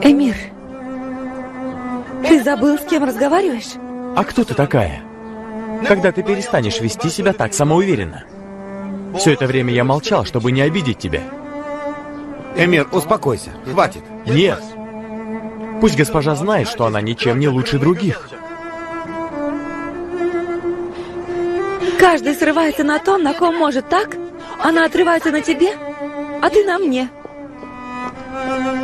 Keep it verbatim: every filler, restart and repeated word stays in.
Эмир, ты забыл, с кем разговариваешь? А кто ты такая? Когда ты перестанешь вести себя так самоуверенно? Все это время я молчал, чтобы не обидеть тебя. Эмир, успокойся. Хватит. Нет. Пусть госпожа знает, что она ничем не лучше других. Каждый срывается на том, на ком может, так? Она отрывается на тебе, а ты на мне.